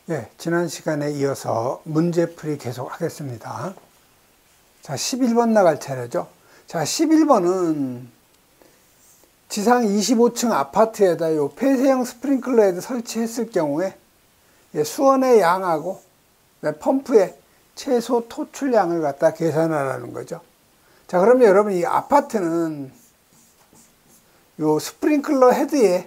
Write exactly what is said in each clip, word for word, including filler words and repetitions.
예, 지난 시간에 이어서 문제풀이 계속 하겠습니다. 자, 십일 번 나갈 차례죠. 자, 십일 번은 지상 이십오 층 아파트에다 요 폐쇄형 스프링클러 헤드 설치했을 경우에 예, 수원의 양하고 펌프의 최소 토출량을 갖다 계산하라는 거죠. 자, 그러면 여러분 이 아파트는 요 스프링클러 헤드에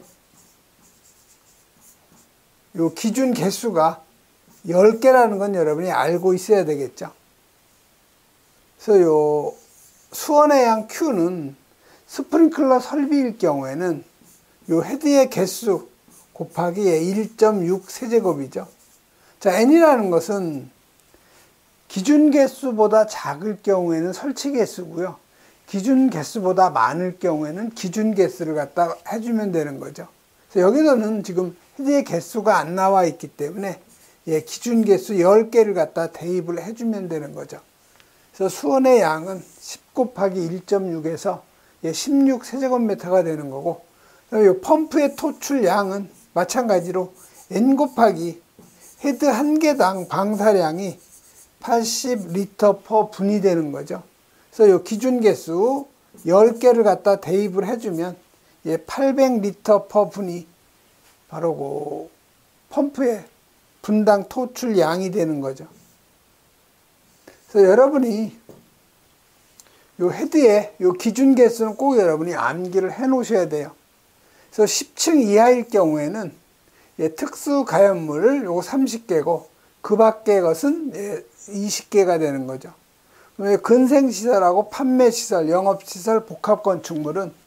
요 기준 개수가 열 개라는 건 여러분이 알고 있어야 되겠죠. 그래서 요 수원의 양 Q는 스프링클러 설비일 경우에는 요 헤드의 개수 곱하기 일 점 육 세제곱이죠. 자, N이라는 것은 기준 개수보다 작을 경우에는 설치 개수고요. 기준 개수보다 많을 경우에는 기준 개수를 갖다 해주면 되는 거죠. 그래서 여기서는 지금 헤드의 개수가 안 나와 있기 때문에 예, 기준 개수 열 개를 갖다 대입을 해주면 되는 거죠. 그래서 수원의 양은 십 곱하기 일 점 육에서 예, 십육 세제곱미터가 되는 거고, 이 펌프의 토출 양은 마찬가지로 N 곱하기 헤드 한 개당 방사량이 팔십 리터 퍼 분이 되는 거죠. 그래서 이 기준 개수 열 개를 갖다 대입을 해주면 예, 팔백 리터 퍼 분이 바로 그 펌프의 분당 토출 양이 되는 거죠. 그래서 여러분이 요 헤드의 요 기준 개수는 꼭 여러분이 암기를 해 놓으셔야 돼요. 그래서 십 층 이하일 경우에는 예, 특수 가연물 요거 삼십 개고 그 밖의 것은 예, 이십 개가 되는 거죠. 근생시설하고 판매시설, 영업시설, 복합건축물은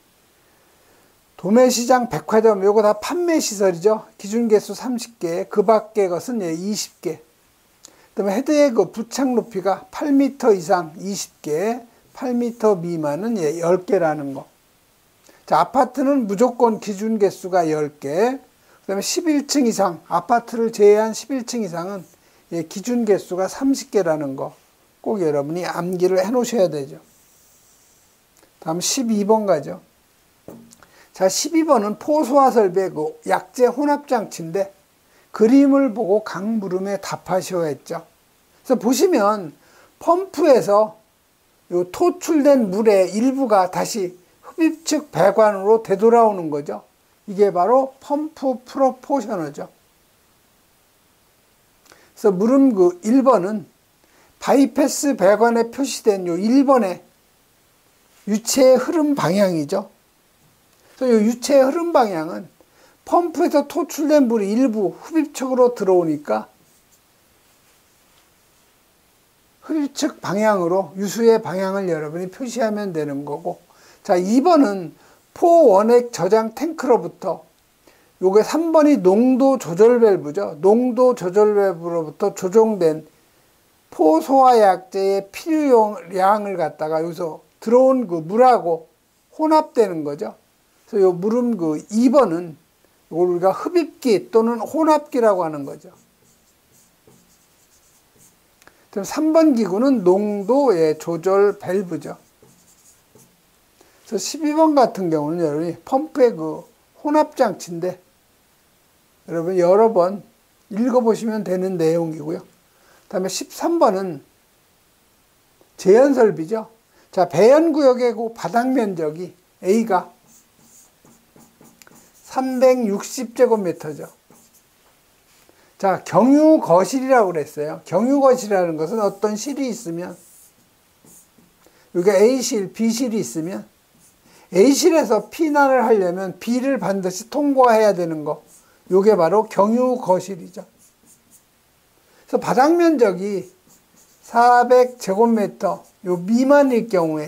도매시장, 백화점 요거 다 판매시설이죠. 기준개수 삼십 개, 그 밖의 것은 예, 이십 개. 그 다음에 헤드의 그 부착 높이가 팔 미터 이상 이십 개, 팔 미터 미만은 예, 열 개라는 거. 자, 아파트는 무조건 기준개수가 열 개. 그 다음에 십일 층 이상, 아파트를 제외한 십일 층 이상은 예, 기준개수가 삼십 개라는 거. 꼭 여러분이 암기를 해 놓으셔야 되죠. 다음 십이 번 가죠. 자, 십이 번은 포소화 설비의 그 약재 혼합장치인데 그림을 보고 각 물음에 답하셔야 했죠. 그래서 보시면 펌프에서 요 토출된 물의 일부가 다시 흡입측 배관으로 되돌아오는 거죠. 이게 바로 펌프 프로포셔너죠. 그래서 물음 그 일 번은 바이패스 배관에 표시된 요 일 번의 유체의 흐름 방향이죠. 그래서 이 유체의 흐름 방향은 펌프에서 토출된 물이 일부 흡입측으로 들어오니까 흡입측 방향으로 유수의 방향을 여러분이 표시하면 되는 거고, 자, 이 번은 포원액 저장 탱크로부터, 요게 삼 번이 농도 조절 밸브죠. 농도 조절 밸브로부터 조정된 포소화 약재의 필요량을 갖다가 여기서 들어온 그 물하고 혼합되는 거죠. 그래서 요 물음 그 이 번은 이걸 우리가 흡입기 또는 혼합기라고 하는 거죠. 삼 번 기구는 농도의 조절 밸브죠. 그래서 십이 번 같은 경우는 여러분이 펌프의 그 혼합장치인데 여러분 여러 번 읽어보시면 되는 내용이고요. 그 다음에 십삼 번은 제연설비죠. 자, 배연구역의 그 바닥 면적이 A가 삼백육십 제곱미터죠. 자, 경유거실이라고 그랬어요. 경유거실이라는 것은 어떤 실이 있으면, 여기 A실, B실이 있으면 A실에서 피난을 하려면 B를 반드시 통과해야 되는 거. 요게 바로 경유거실이죠. 그래서 바닥 면적이 사백 제곱미터 요 미만일 경우에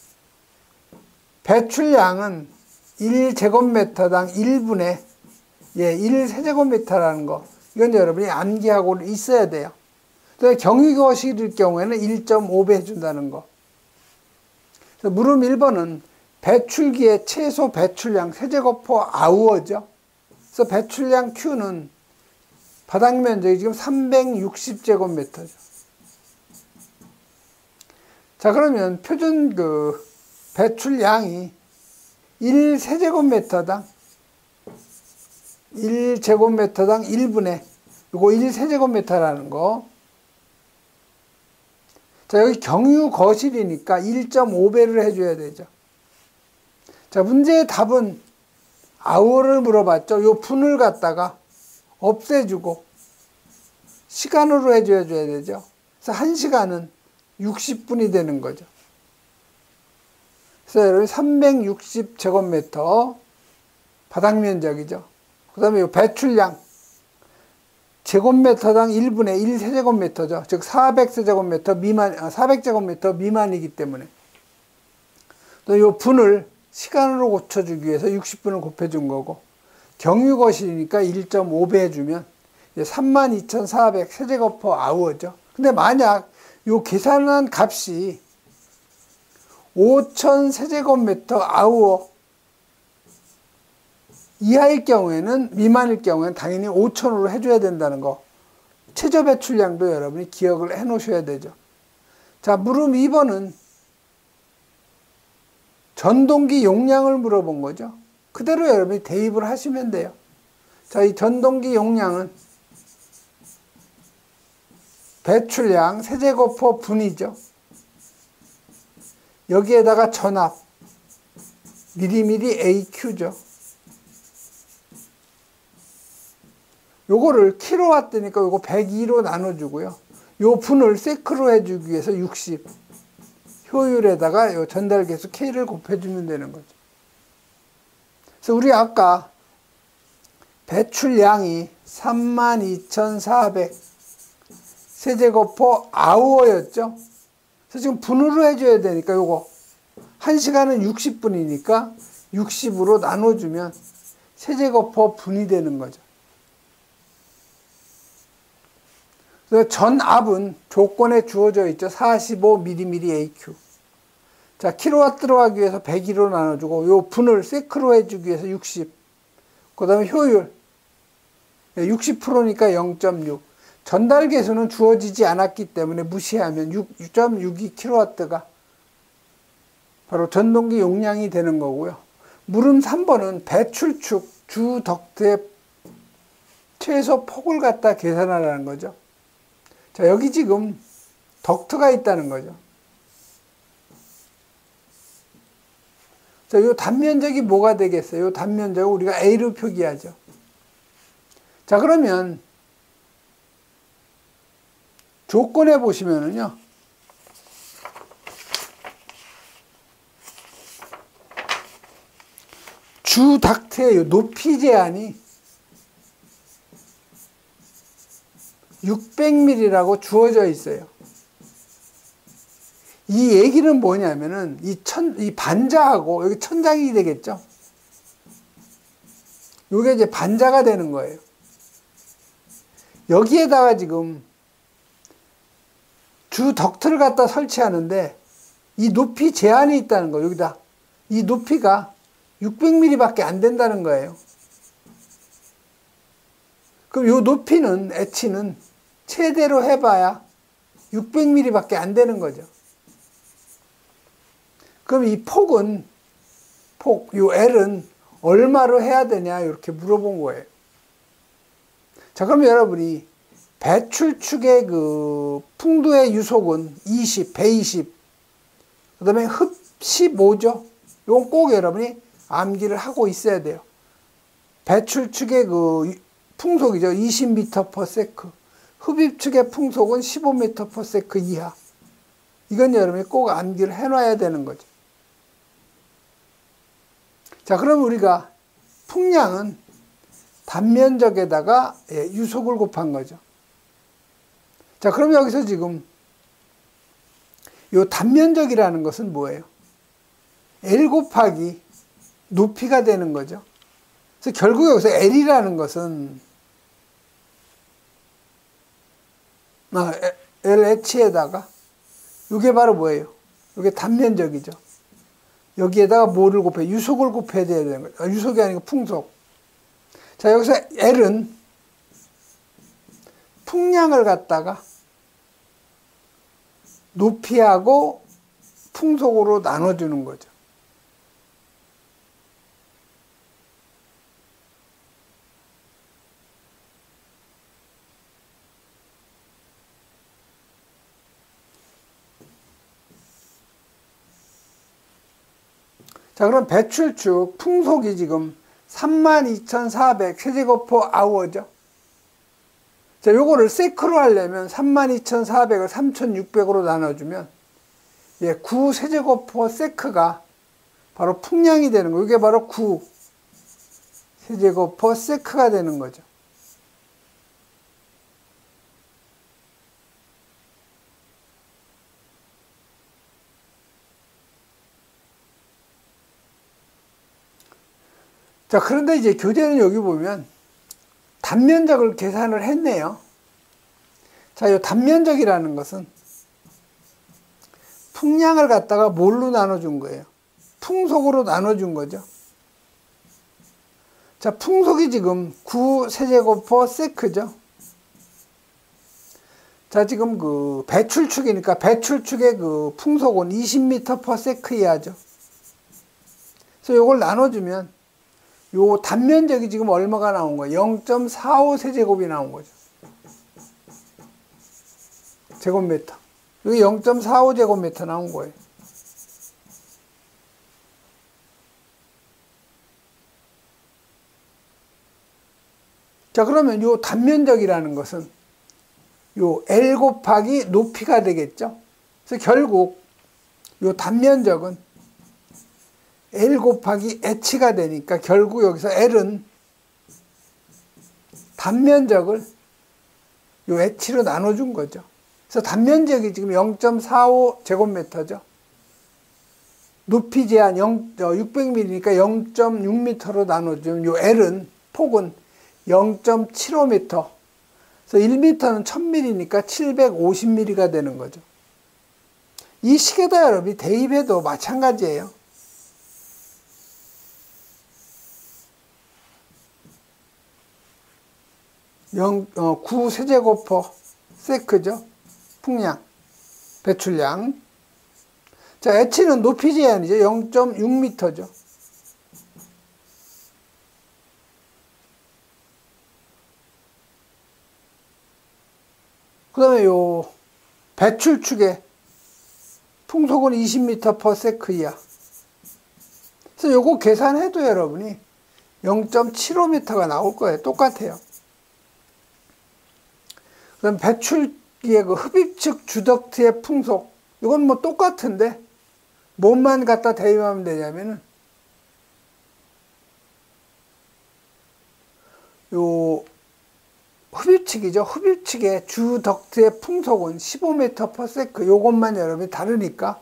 배출량은 일 제곱미터당 일 분의 예, 일 세제곱미터라는 거. 이건 여러분이 암기하고 있어야 돼요. 경유거실일 경우에는 일 점 오 배 해준다는 거. 그래서 물음 일 번은 배출기의 최소 배출량 세제곱퍼 아우어죠. 그래서 배출량 Q는 바닥 면적이 지금 삼백육십 제곱미터죠. 자, 그러면 표준 그 배출량이 일 세제곱미터당 일 제곱미터당 일 분의 요거 일 세제곱미터라는 거. 자, 여기 경유 거실이니까 일 점 오 배를 해줘야 되죠. 자, 문제의 답은 아워를 물어봤죠. 요 분을 갖다가 없애주고 시간으로 해줘야 되죠. 그래서 한 시간은 육십 분이 되는 거죠. 그래서 여러분 삼백육십 제곱미터 바닥 면적이죠. 그 다음에 요 배출량 제곱미터당 일 분의 일 세제곱미터죠. 즉 사백 세제곱미터 미만, 사백 제곱미터 미만이기 때문에. 또 요 분을 시간으로 고쳐주기 위해서 육십 분을 곱해준 거고, 경유거실이니까 일 점 오 배 해주면 삼만 이천사백 세제곱 아워죠. 근데 만약 요 계산한 값이 오천 세제곱미터 아워 이하일 경우에는, 미만일 경우에는 당연히 오천으로 해줘야 된다는 거. 최저 배출량도 여러분이 기억을 해 놓으셔야 되죠. 자, 물음 이 번은 전동기 용량을 물어본 거죠. 그대로 여러분이 대입을 하시면 돼요. 자, 이 전동기 용량은 배출량 세제곱호 분이죠. 여기에다가 전압 미리미리 에이큐죠. 요거를 킬로와트니까 요거 백이로 나눠주고요. 요 분을 세크로 해주기 위해서 육십. 효율에다가 요 전달 계수 K를 곱해주면 되는 거죠. 그래서 우리 아까 배출량이 삼만 이천사백 세제곱호 아워였죠. 그래서 지금 분으로 해줘야 되니까 요거 한 시간은 육십 분이니까 육십으로 나눠주면 세제곱호 분이 되는 거죠. 그래서 전압은 조건에 주어져 있죠. 사십오 밀리미터 에이큐. 자, 킬로와트로 하기 위해서 백이로 나눠주고, 요 분을 세크로 해주기 위해서 육십. 그 다음에 효율. 육십 퍼센트니까 영 점 육. 전달 계수는 주어지지 않았기 때문에 무시하면 육 점 육이 킬로와트가 바로 전동기 용량이 되는 거고요. 물음 삼 번은 배출축 주 덕트의 최소 폭을 갖다 계산하라는 거죠. 자, 여기 지금 덕트가 있다는 거죠. 자, 요 단면적이 뭐가 되겠어요? 요 단면적을 우리가 A로 표기하죠. 자, 그러면 조건에 보시면은요, 주 닥트의 높이 제한이 육백 밀리미터라고 주어져 있어요. 이 얘기는 뭐냐면은 이 천, 이 반자하고 여기 천장이 되겠죠. 요게 이제 반자가 되는 거예요. 여기에다가 지금 주 덕트를 갖다 설치하는데 이 높이 제한이 있다는 거예요. 여기다. 이 높이가 육백 밀리미터밖에 안 된다는 거예요. 그럼 요 높이는, H는 최대로 해봐야 육백 밀리미터밖에 안 되는 거죠. 그럼 이 폭은, 폭, 요 L은 얼마로 해야 되냐, 이렇게 물어본 거예요. 자, 그럼 여러분이 배출축의 그 풍도의 유속은 이십, 백이십, 그 다음에 흡 십오죠. 이건 꼭 여러분이 암기를 하고 있어야 돼요. 배출축의 그 풍속이죠. 이십 미터 퍼 세컨드. 흡입축의 풍속은 십오 미터 퍼 세컨드 이하. 이건 여러분이 꼭 암기를 해놔야 되는 거죠. 자, 그럼 우리가 풍량은 단면적에다가 유속을 곱한 거죠. 자, 그럼 여기서 지금 요 단면적이라는 것은 뭐예요? L 곱하기 높이가 되는 거죠. 그래서 결국 여기서 L이라는 것은 아, 엘에이치에다가 이게 바로 뭐예요? 이게 단면적이죠. 여기에다가 뭐를 곱해? 유속을 곱해야 되는 거예요. 아, 유속이 아니고 풍속. 자, 여기서 L은 풍량을 갖다가 높이하고 풍속으로 나눠주는 거죠. 자, 그럼 배출축 풍속이 지금 삼만 이천사백 세제곱퍼 아워죠. 자, 요거를 세크로 하려면 삼만 이천사백을 삼천육백으로 나눠주면 예, 구 세제곱퍼 세크가 바로 풍량이 되는 거예요. 이게 바로 구 세제곱퍼 세크가 되는 거죠. 자, 그런데 이제 교재는 여기 보면 단면적을 계산을 했네요. 자, 이 단면적이라는 것은 풍량을 갖다가 뭘로 나눠준 거예요? 풍속으로 나눠준 거죠. 자, 풍속이 지금 구 세제곱퍼 세크죠. 자, 지금 그 배출축이니까 배출축의 그 풍속은 이십 미터 퍼 세크 이하죠. 그래서 이걸 나눠주면 요 단면적이 지금 얼마가 나온 거예요? 영 점 사오 세제곱이 나온 거죠. 제곱미터. 여기 영 점 사오 제곱미터 나온 거예요. 자, 그러면 요 단면적이라는 것은 요 L 곱하기 높이가 되겠죠. 그래서 결국 요 단면적은 L 곱하기 H가 되니까 결국 여기서 L은 단면적을 요 H로 나눠준 거죠. 그래서 단면적이 지금 영 점 사오 제곱미터죠. 높이 제한 육백 밀리미터니까 영 점 육 미터로 나눠주면 요 L은 폭은 영 점 칠오 미터. 그래서 일 미터는 천 밀리미터니까 칠백오십 밀리미터가 되는 거죠. 이 식에다 여러분이 대입해도 마찬가지예요. 영, 어, 구 세제곱퍼 세크죠. 풍량, 배출량. 자, H는 높이 제한이죠. 영 점 육 미터죠. 그 다음에 요 배출축의 풍속은 이십 미터 퍼 세크 이하. 그래서 요거 계산해도 여러분이 영 점 칠오 미터가 나올 거예요. 똑같아요. 그럼 배출기의 그 흡입축 주덕트의 풍속, 이건 뭐 똑같은데 뭐만 갖다 대입하면 되냐면은 요 흡입축이죠. 흡입축의 주덕트의 풍속은 십오 미터 퍼 세크. 요것만 여러분이 다르니까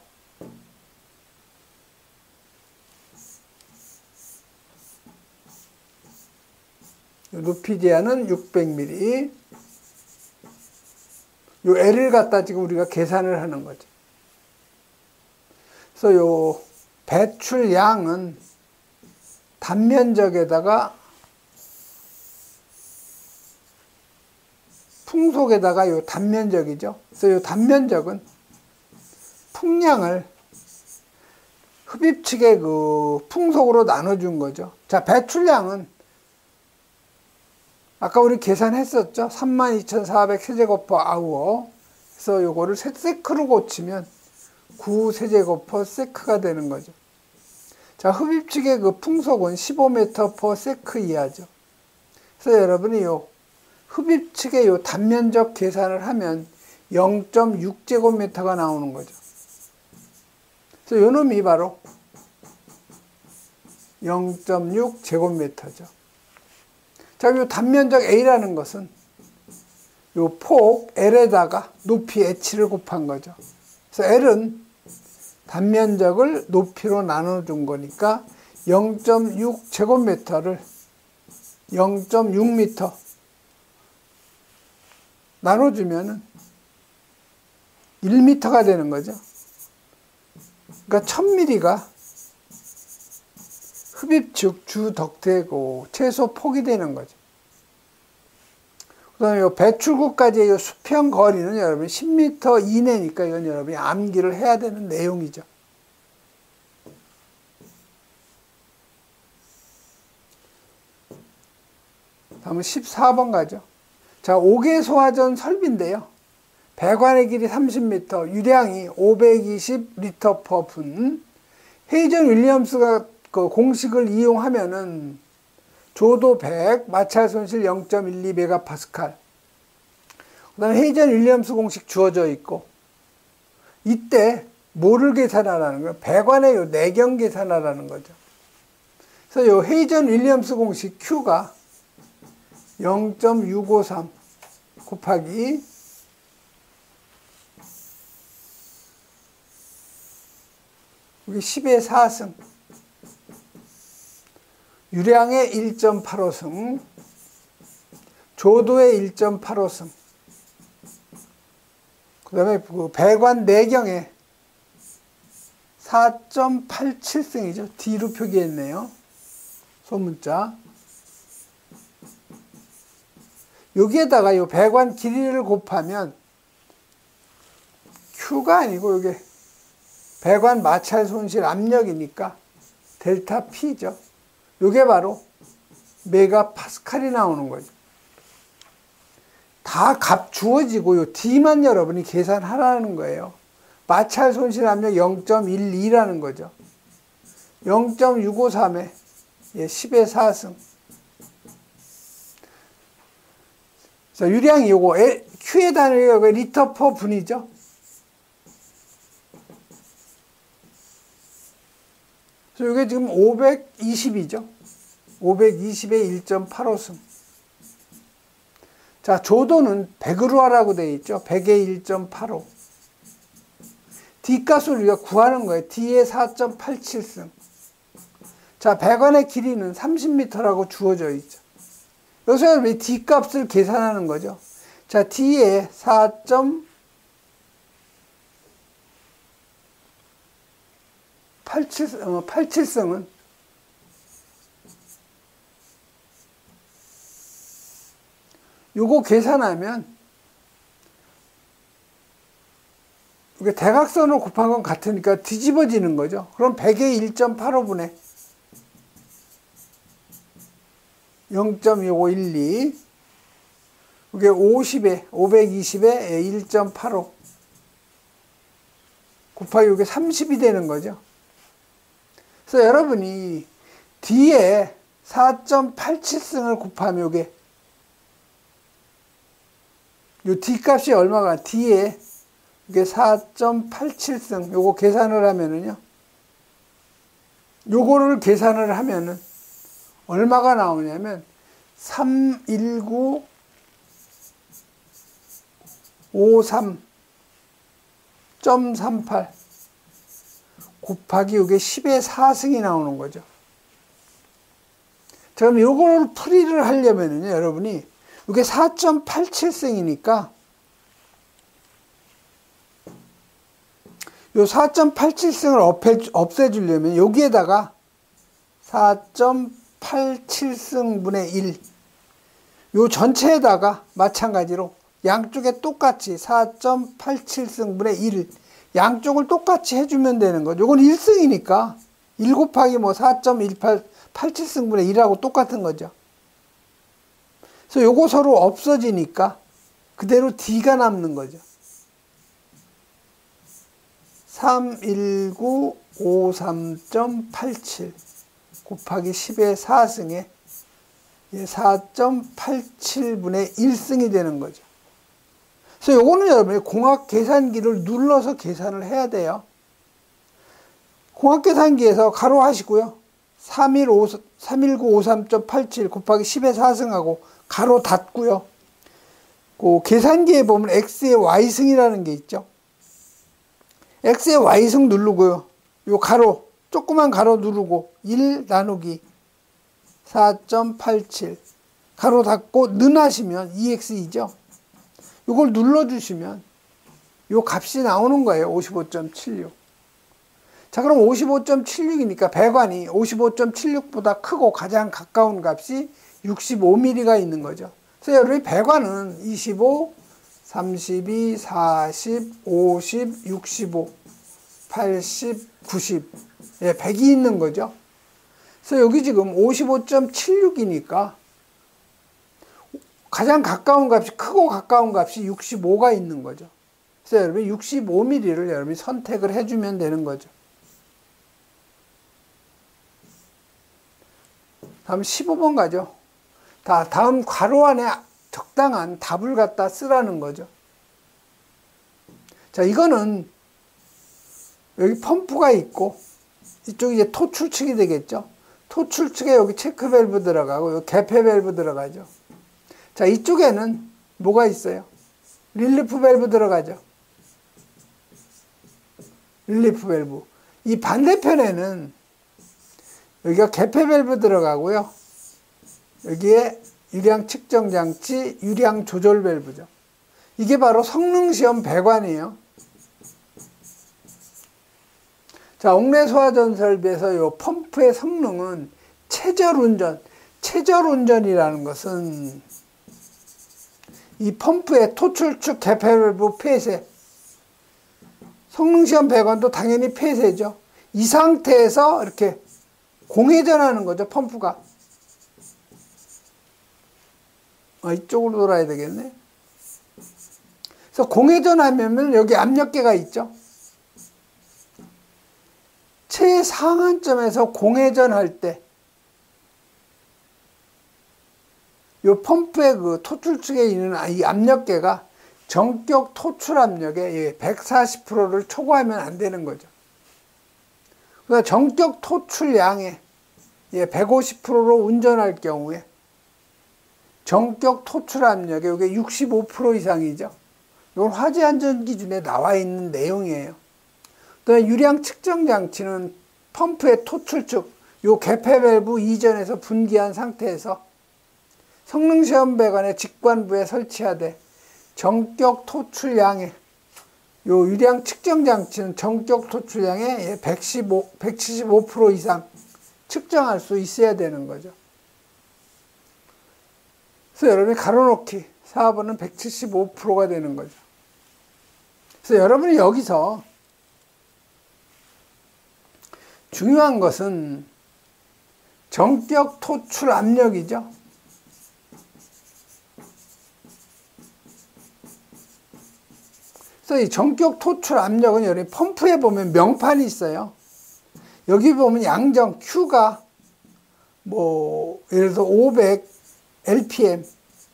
높이 제한은 육백 밀리미터. 요 L을 갖다 지금 우리가 계산을 하는 거죠. 그래서 요 배출량은 단면적에다가 풍속에다가 요 단면적이죠. 그래서 요 단면적은 풍량을 흡입축의 그 풍속으로 나눠준 거죠. 자, 배출량은 아까 우리 계산했었죠. 삼만 이천사백 세제곱퍼 아워. 그래서 요거를 세크로 고치면 구 세제곱퍼 세크가 되는 거죠. 자, 흡입축의 그 풍속은 십오 미터 퍼 세크 이하죠. 그래서 여러분이 요 흡입축의 요 단면적 계산을 하면 영 점 육 제곱미터가 나오는 거죠. 그래서 요 놈이 바로 영 점 육 제곱미터죠. 자, 요 단면적 A라는 것은 요 폭 L에다가 높이 H를 곱한 거죠. 그래서 L은 단면적을 높이로 나눠준 거니까 영 점 육 제곱미터를 영 점 육 미터 나눠주면은 일 미터가 되는 거죠. 그러니까 천 밀리미터가 흡입축 주덕트의 그 최소 폭이 되는 거죠. 그 다음에 요 배출구까지의 요 수평 거리는 여러분 십 미터 이내니까 이건 여러분이 암기를 해야 되는 내용이죠. 다음은 십사 번 가죠. 자, 옥외 소화전 설비인데요. 배관의 길이 삼십 미터, 유량이 오백이십 리터 퍼 분, 헤이전 윌리엄스가 그 공식을 이용하면은 조도 백, 마찰 손실 영 점 일이 메가파스칼. 그 다음에 헤이전 윌리엄스 공식 주어져 있고, 이때 뭐를 계산하라는 거예요? 배관의 요 내경 계산하라는 거죠. 그래서 요 헤이전 윌리엄스 공식 Q가 영 점 육오삼 곱하기 여기 십의 사승, 유량의 일 점 팔오승, 조도의 일 점 팔오승, 그 다음에 그 배관 내경의 사 점 팔칠승이죠. D로 표기했네요. 소문자. 여기에다가 이 배관 길이를 곱하면 Q가 아니고 이게 배관 마찰 손실 압력이니까 델타 P죠. 이게 바로 메가파스칼이 나오는 거죠. 다 값 주어지고 요 D만 여러분이 계산하라는 거예요. 마찰 손실 압력 영 점 일이라는 거죠. 영 점 육오삼에 십의 사승. 자, 유량이 요거 Q의 단위가 리터 퍼 분이죠. 그래서 이게 지금 오백이십이죠. 오백이십의 일 점 팔오승. 자, 조도는 백으로 하라고 되어 있죠. 백의 일 점 팔오. D 값을 우리가 구하는 거예요. D의 사 점 팔칠승. 자, 배관의 길이는 삼십 미터라고 주어져 있죠. 여기서 여러분이 D 값을 계산하는 거죠. 자, D의 사 점 팔칠승은 요거 계산하면 이게 대각선으로 곱한 건 같으니까 뒤집어지는 거죠. 그럼 백의 일 점 팔오분의 영 점 오일이 이게 오십에 오백이십에 일 점 팔오 곱하기 이게 삼십이 되는 거죠. 그래서 여러분이 D에 사 점 팔칠승을 곱하면 이게 요 D 값이 얼마가 D에 이게 사 점 팔칠승 요거 계산을 하면은요. 요거를 계산을 하면은 얼마가 나오냐면 삼백십구 오십삼 점 삼팔 곱하기 이게 십의 사승이 나오는 거죠. 자, 그럼 요거를 풀이를 하려면은요, 여러분이 이게 사 점 팔칠승이니까 요 사 점 팔칠승을 없애주려면 여기에다가 사 점 팔칠승분의 일 요 전체에다가 마찬가지로 양쪽에 똑같이 사 점 팔칠승분의 일 양쪽을 똑같이 해주면 되는 거죠. 요건 일승이니까 일 곱하기 뭐 사 점 일팔 팔칠승분의 일하고 똑같은 거죠. 그래서 요거 서로 없어지니까 그대로 D가 남는 거죠. 삼백십구 오십삼 점 팔칠 곱하기 십의 사승에 사 점 팔칠분의 일승이 되는 거죠. 그래서 요거는 여러분이 공학 계산기를 눌러서 계산을 해야 돼요. 공학 계산기에서 가로 하시고요. 삼백십구 오십삼 점 팔칠 곱하기 십의 사승하고 가로 닫고요. 그 계산기에 보면 X의 Y승이라는 게 있죠. X의 Y승 누르고요. 요 가로, 조그만 가로 누르고 일 나누기 사 점 팔칠 가로 닫고 는 하시면 이 엑스이죠. 요걸 눌러주시면 요 값이 나오는 거예요. 오십오 점 칠육. 자, 그럼 오십오 점 칠육이니까 배관이 오십오 점 칠육보다 크고 가장 가까운 값이 육십오 밀리미터가 있는 거죠. 그래서 여러분이 배관은 이십오, 삼십이, 사십, 오십, 육십오, 팔십, 구십, 예, 백이 있는 거죠. 그래서 여기 지금 오십오 점 칠육이니까 가장 가까운 값이, 크고 가까운 값이 육십오가 있는 거죠. 그래서 여러분 육십오 밀리미터를 여러분이 선택을 해주면 되는 거죠. 다음 십오 번 가죠. 다, 다음 괄호 안에 적당한 답을 갖다 쓰라는 거죠. 자, 이거는 여기 펌프가 있고 이쪽이 이제 토출축이 되겠죠. 토출축에 여기 체크 밸브 들어가고 여기 개폐 밸브 들어가죠. 자, 이쪽에는 뭐가 있어요? 릴리프 밸브 들어가죠. 릴리프 밸브. 이 반대편에는 여기가 개폐 밸브 들어가고요. 여기에 유량 측정 장치, 유량 조절 밸브죠. 이게 바로 성능시험 배관이에요. 자, 옥내 소화전 설비에서 이 펌프의 성능은 체절운전, 체절운전이라는 것은 이 펌프의 토출축 개폐 밸브 폐쇄, 성능시험 배관도 당연히 폐쇄죠. 이 상태에서 이렇게 공회전하는 거죠, 펌프가. 아, 이쪽으로 돌아야 되겠네. 그래서 공회전하면 여기 압력계가 있죠. 최상한점에서 공회전할 때, 이 펌프의 그 토출축에 있는 이 압력계가 전격 토출 압력의 백사십 퍼센트를 초과하면 안 되는 거죠. 그래서 전격 토출량의 백오십 퍼센트로 운전할 경우에 전격 토출 압력의 이게 육십오 퍼센트 이상이죠. 이건 화재안전기준에 나와 있는 내용이에요. 또 유량 측정 장치는 펌프의 토출축, 요 개폐 밸브 이전에서 분기한 상태에서 성능시험 배관의 직관부에 설치하되 전격 토출량의 요 유량 측정 장치는 전격 토출량의 백십오, 백칠십오 퍼센트 이상 측정할 수 있어야 되는 거죠. 그래서 여러분이 가로놓기 사 번은 백칠십오 퍼센트가 되는 거죠. 그래서 여러분이 여기서 중요한 것은 전격 토출 압력이죠. 그래서 이 전격 토출 압력은 여기 펌프에 보면 명판이 있어요. 여기 보면 양정 Q가 뭐 예를 들어서 오백 엘피엠,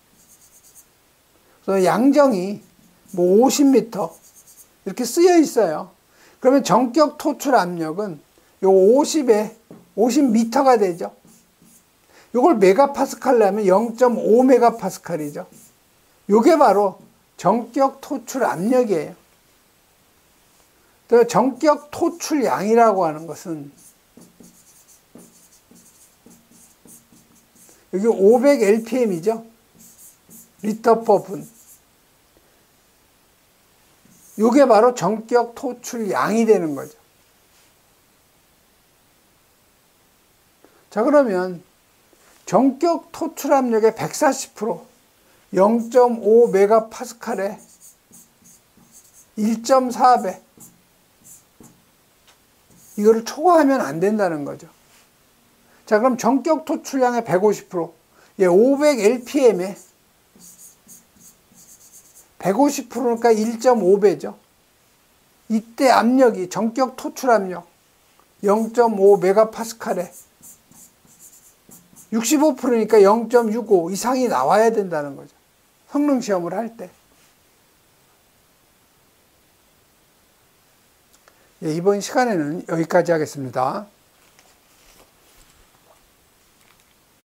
그래서 양정이 뭐 오십 미터 이렇게 쓰여 있어요. 그러면 전격 토출 압력은 요 오십에 오십 미터가 되죠. 요걸 메가파스칼로 하면 영 점 오 메가파스칼이죠. 요게 바로 전격 토출 압력이에요. 또 전격 토출량이라고 하는 것은 여기 오백 엘피엠이죠. 리터 퍼 분. 요게 바로 전격 토출량이 되는 거죠. 자, 그러면 전격 토출 압력의 백사십 퍼센트, 영 점 오 메가파스칼에 일 점 사 배, 이거를 초과하면 안 된다는 거죠. 자, 그럼 전격 토출량의 백오십 퍼센트, 예, 오백 엘피엠에 백오십 퍼센트니까 일 점 오 배죠. 이때 압력이 전격 토출 압력 영 점 오 메가파스칼에 육십오 퍼센트니까 영 점 육오 이상이 나와야 된다는 거죠. 성능 시험을 할 때. 예, 이번 시간에는 여기까지 하겠습니다.